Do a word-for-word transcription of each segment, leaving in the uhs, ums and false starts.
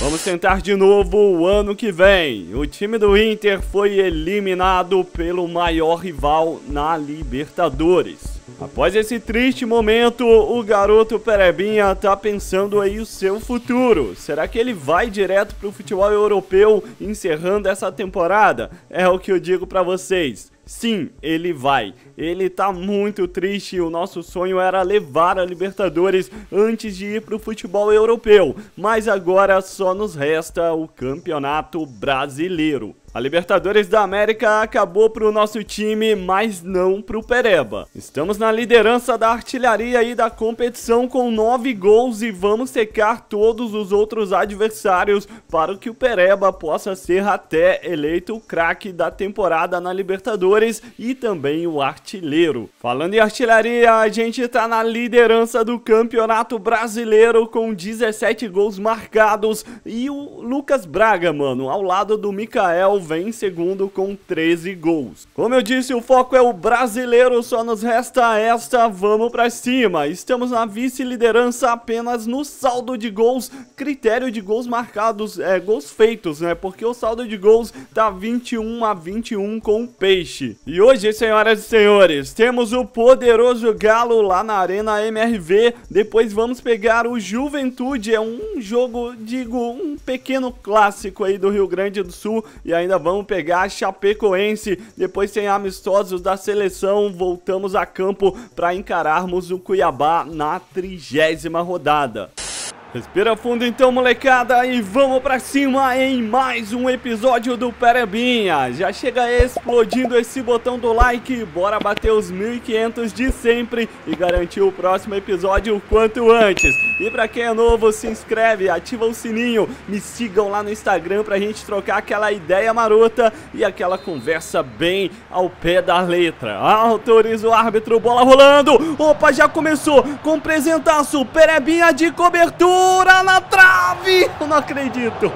Vamos tentar de novo o ano que vem. O time do Inter foi eliminado pelo maior rival na Libertadores. Após esse triste momento, o garoto Perebinha tá pensando aí o seu futuro. Será que ele vai direto pro futebol europeu encerrando essa temporada? É o que eu digo pra vocês. Sim, ele vai. Ele tá muito triste. O nosso sonho era levar a Libertadores antes de ir pro futebol europeu. Mas agora só nos resta o Campeonato Brasileiro. A Libertadores da América acabou pro nosso time, mas não pro Pereba. Estamos na liderança da artilharia e da competição com nove gols e vamos secar todos os outros adversários para que o Pereba possa ser até eleito o craque da temporada na Libertadores e também o artilheiro. Falando em artilharia, a gente tá na liderança do Campeonato Brasileiro com dezessete gols marcados e o Lucas Braga, mano, ao lado do Mikael, vem em segundo com treze gols. Como eu disse, o foco é o brasileiro, só nos resta esta, vamos pra cima. Estamos na vice-liderança apenas no saldo de gols, critério de gols marcados, é, gols feitos, né? Porque o saldo de gols tá vinte e um a vinte e um com o Peixe. E hoje, senhoras e senhores, temos o poderoso Galo lá na Arena M R V, depois vamos pegar o Juventude, é um jogo, digo, um pequeno clássico aí do Rio Grande do Sul, e ainda vamos pegar a Chapecoense, depois tem amistosos da seleção, voltamos a campo para encararmos o Cuiabá na trigésima rodada. Respira fundo então, molecada, e vamos pra cima em mais um episódio do Perebinha. Já chega explodindo esse botão do like, bora bater os mil e quinhentos de sempre e garantir o próximo episódio o quanto antes. E pra quem é novo, se inscreve, ativa o sininho, me sigam lá no Instagram pra gente trocar aquela ideia marota e aquela conversa bem ao pé da letra. Autoriza o árbitro, bola rolando, opa, já começou com presentaço, Perebinha de cobertura na trave! Eu não acredito!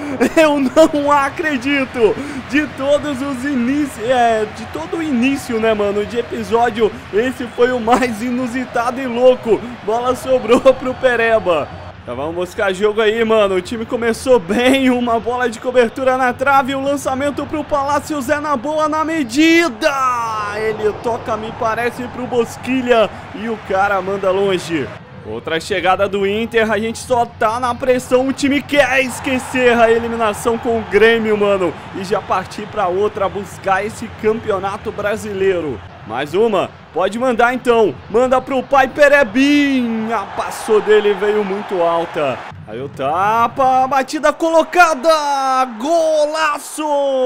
Eu não acredito! De todos os inícios, é, de todo o início, né, mano, de episódio, esse foi o mais inusitado e louco. Bola sobrou pro Pereba. Então vamos buscar jogo aí, mano. O time começou bem, uma bola de cobertura na trave, o lançamento pro Palácio, Zé na boa, na medida! Ele toca, me parece, pro Bosquilha e o cara manda longe. Outra chegada do Inter, a gente só tá na pressão, o time quer esquecer a eliminação com o Grêmio, mano, e já partir pra outra, buscar esse campeonato brasileiro. Mais uma, pode mandar então, manda pro pai Perebinha, passou dele, veio muito alta. Aí o tapa, batida colocada, golaço!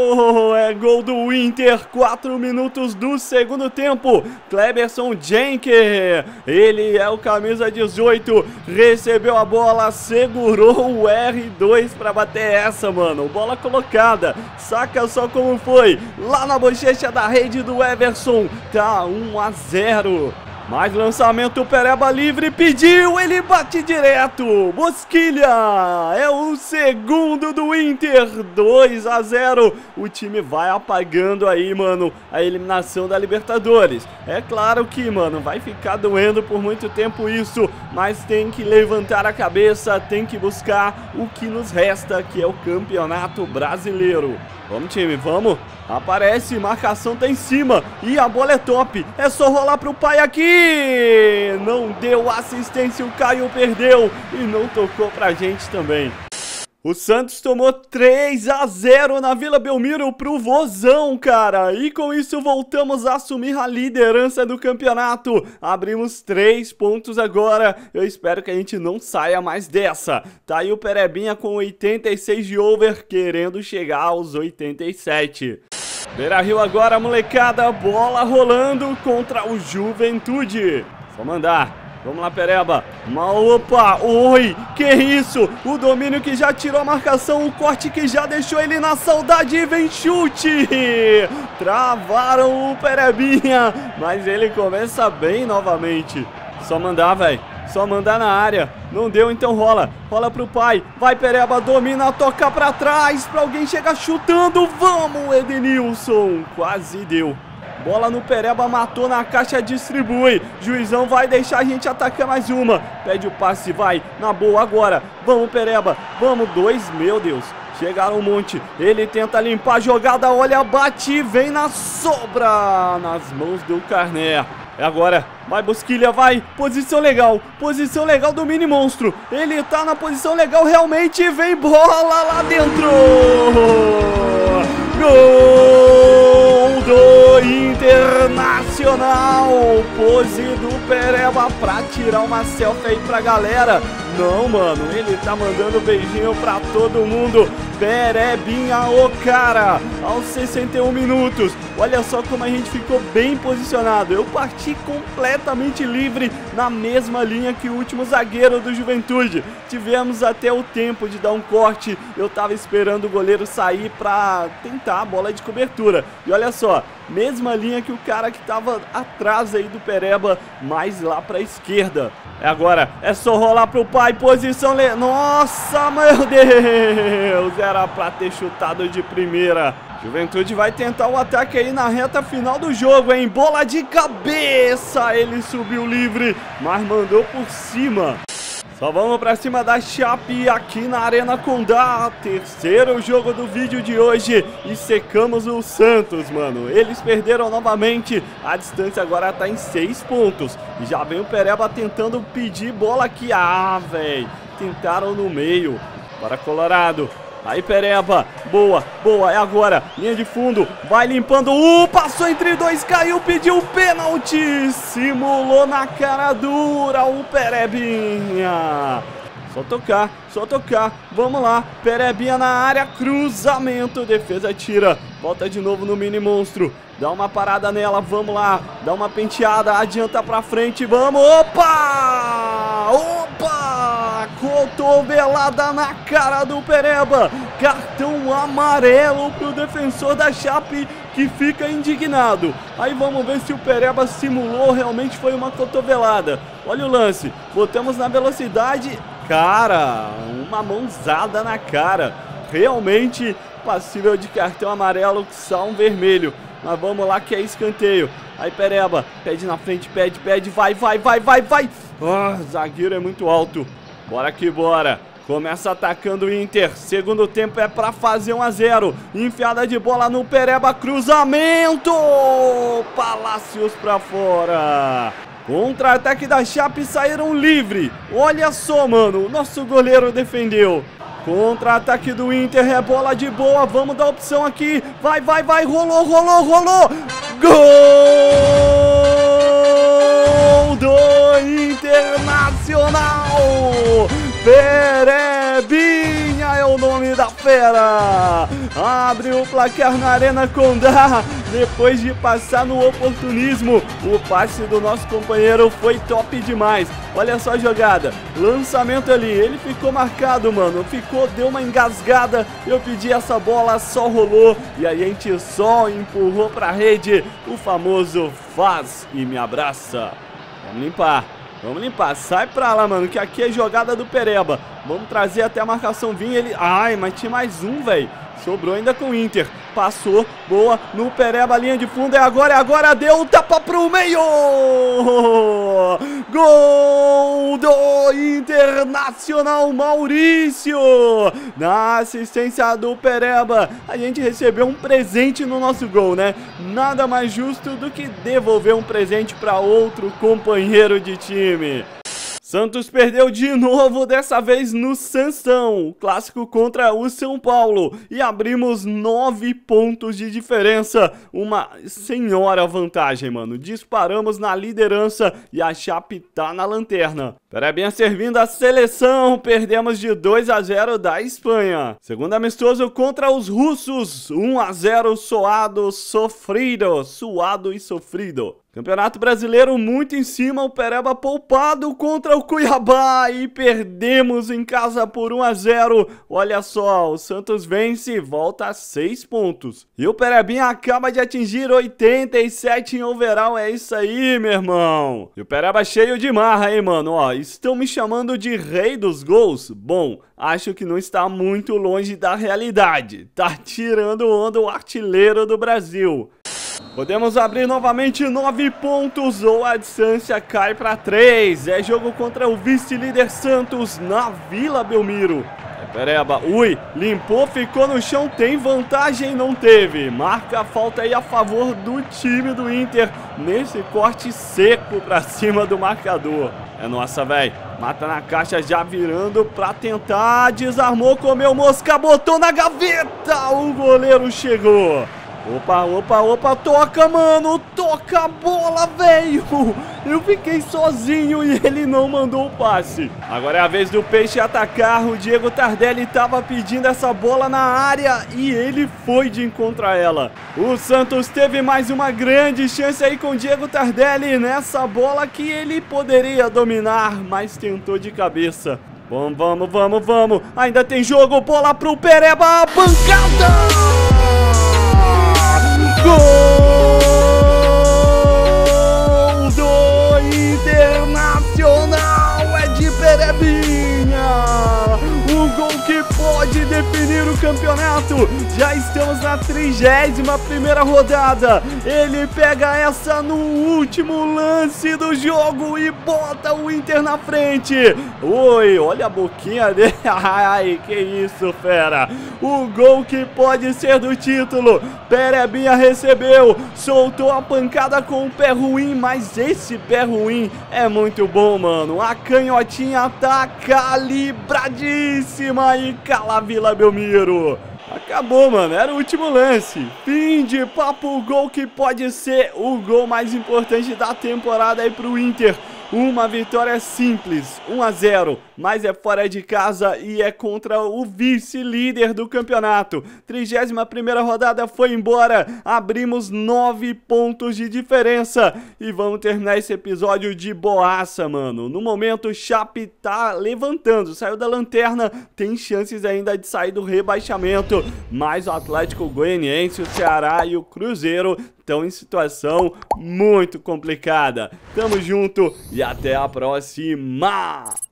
É gol do Inter, quatro minutos do segundo tempo. Cleberson Jenker, ele é o camisa dezoito, recebeu a bola, segurou o R dois pra bater essa, mano. Bola colocada, saca só como foi, lá na bochecha da rede do Everson, tá um a zero. Mais lançamento, Pereba livre, pediu, ele bate direto, Bosquilha, é o segundo do Inter, dois a zero, o time vai apagando aí, mano, a eliminação da Libertadores. É claro que, mano, vai ficar doendo por muito tempo isso, mas tem que levantar a cabeça, tem que buscar o que nos resta, que é o Campeonato Brasileiro. Vamos, time, vamos. Aparece, marcação tá em cima e a bola é top. É só rolar pro pai aqui. Não deu assistência, o Caio perdeu e não tocou pra gente também. O Santos tomou três a zero na Vila Belmiro pro Vozão, cara. E com isso voltamos a assumir a liderança do campeonato. Abrimos três pontos agora. Eu espero que a gente não saia mais dessa. Tá aí o Perebinha com oitenta e seis de over, querendo chegar aos oitenta e sete. Beira-Rio agora, molecada. Bola rolando contra o Juventude. Só mandar. Vamos lá, Pereba. Uma, opa, oi, que isso? O domínio que já tirou a marcação, o corte que já deixou ele na saudade e vem chute. Travaram o Perebinha, mas ele começa bem novamente. Só mandar, velho. Só mandar na área. Não deu, então rola. Rola pro pai. Vai, Pereba, domina, toca pra trás pra alguém chegar chutando. Vamos, Edenilson. Quase deu. Bola no Pereba, matou na caixa, distribui. Juizão vai deixar a gente atacar mais uma. Pede o passe, vai. Na boa agora. Vamos, Pereba. Vamos, dois. Meu Deus. Chegaram um monte. Ele tenta limpar a jogada. Olha, bate e vem na sobra. Nas mãos do Carné. É agora, vai Bosquilha, vai, posição legal, posição legal do mini monstro, ele tá na posição legal realmente, vem bola lá dentro, gol do Internacional, pose do Pereba pra tirar uma selfie aí pra galera. Não, mano, ele tá mandando beijinho pra todo mundo. Perebinha, o cara, aos sessenta e um minutos. Olha só como a gente ficou bem posicionado. Eu parti completamente livre na mesma linha que o último zagueiro do Juventude. Tivemos até o tempo de dar um corte. Eu tava esperando o goleiro sair pra tentar a bola de cobertura. E olha só, mesma linha que o cara que tava atrás aí do Pereba, mais lá pra esquerda. É agora, é só rolar pro pai, posição... Le... Nossa, meu Deus! Era pra ter chutado de primeira. Juventude vai tentar o ataque aí na reta final do jogo, hein? Bola de cabeça! Ele subiu livre, mas mandou por cima. Só vamos pra cima da Chape aqui na Arena Condá. Terceiro jogo do vídeo de hoje. E secamos o Santos, mano. Eles perderam novamente. A distância agora tá em seis pontos. E já vem o Pereba tentando pedir bola aqui. Ah, velho. Tentaram no meio. Bora, Colorado. Aí, Pereba, boa, boa, é agora, linha de fundo, vai limpando, uh, passou entre dois, caiu, pediu pênalti, simulou na cara dura o Perebinha. Só tocar, só tocar, vamos lá, Perebinha na área, cruzamento, defesa tira, volta de novo no mini monstro, dá uma parada nela, vamos lá, dá uma penteada, adianta pra frente, vamos, opa, opa, cotovelada na cara do Pereba, cartão amarelo pro defensor da Chape, que fica indignado. Aí vamos ver se o Pereba simulou, realmente foi uma cotovelada. Olha o lance, botamos na velocidade, cara, uma mãozada na cara, realmente passível de cartão amarelo, só um vermelho. Mas vamos lá que é escanteio. Aí Pereba, pede na frente, pede, pede, vai, vai, vai, vai, vai. Ah, zagueiro é muito alto. Bora que bora. Começa atacando o Inter. Segundo tempo é pra fazer um a zero. Enfiada de bola no Pereba, cruzamento. Palácios pra fora. Contra-ataque da Chape, saíram livre. Olha só, mano, nosso goleiro defendeu. Contra-ataque do Inter, é bola de boa, vamos dar opção aqui. Vai, vai, vai, rolou, rolou, rolou. Gol do Internacional. Perebinha é o nome da fera. Abre o placar na Arena Condá. Depois de passar no oportunismo, o passe do nosso companheiro foi top demais. Olha só a jogada, lançamento ali, ele ficou marcado, mano, ficou, deu uma engasgada, eu pedi essa bola, só rolou e a gente só empurrou pra rede, o famoso faz e me abraça. Vamos limpar, vamos limpar, sai pra lá, mano, que aqui é jogada do Pereba. Vamos trazer até a marcação vir, ele... Ai, mas tinha mais um, velho. Sobrou ainda com o Inter. Passou, boa, no Pereba, linha de fundo, é agora, é agora, deu, tapa pro meio! Gol do Internacional, Maurício! Na assistência do Pereba, a gente recebeu um presente no nosso gol, né? Nada mais justo do que devolver um presente para outro companheiro de time. Santos perdeu de novo, dessa vez no Sansão, clássico contra o São Paulo, e abrimos nove pontos de diferença, uma senhora vantagem, mano. Disparamos na liderança e a Chape tá na lanterna. Perebinha servindo a seleção, perdemos de dois a zero da Espanha. Segundo amistoso contra os russos, um a zero suado, sofrido, suado e sofrido. Campeonato Brasileiro muito em cima, o Pereba poupado contra o Cuiabá e perdemos em casa por um a zero. Olha só, o Santos vence e volta a seis pontos. E o Perebinha acaba de atingir oitenta e sete em overall, é isso aí, meu irmão. E o Pereba cheio de marra, hein, mano, ó, estão me chamando de rei dos gols? Bom, acho que não está muito longe da realidade. Tá tirando onda o artilheiro do Brasil. Podemos abrir novamente nove pontos ou a distância cai para três. É jogo contra o vice-líder Santos na Vila Belmiro. É Pereba, ui, limpou, ficou no chão, tem vantagem, não teve. Marca a falta aí a favor do time do Inter nesse corte seco para cima do marcador. É nossa, velho. Mata na caixa, já virando pra tentar. Desarmou, comeu mosca, botou na gaveta. O goleiro chegou. Opa, opa, opa, toca, mano, toca a bola, velho. Eu fiquei sozinho e ele não mandou o passe. Agora é a vez do Peixe atacar. O Diego Tardelli tava pedindo essa bola na área e ele foi de encontro a ela. O Santos teve mais uma grande chance aí com o Diego Tardelli nessa bola que ele poderia dominar, mas tentou de cabeça. Vamos, vamos, vamos, vamos. Ainda tem jogo, bola pro Pereba, pancada! Gol do Internacional, é de Perebinha, o gol que pode definir o campeonato. Já estamos na trigésima primeira rodada, ele pega essa no último lance do jogo e bota o Inter na frente. Oi, olha a boquinha dele, ai, que isso, fera. O gol que pode ser do título. Perebinha recebeu, soltou a pancada com o pé ruim, mas esse pé ruim é muito bom, mano. A canhotinha tá calibradíssima e cala a Vila Belmiro. Acabou, mano, era o último lance. Fim de papo, o gol que pode ser o gol mais importante da temporada aí pro Inter. Uma vitória simples, um a zero, mas é fora de casa e é contra o vice-líder do campeonato. trigésima primeira rodada foi embora, abrimos nove pontos de diferença e vamos terminar esse episódio de boaça, mano. No momento o Chape tá levantando, saiu da lanterna, tem chances ainda de sair do rebaixamento, mas o Atlético Goianiense, o Ceará e o Cruzeiro estão em situação muito complicada. Tamo junto e até a próxima!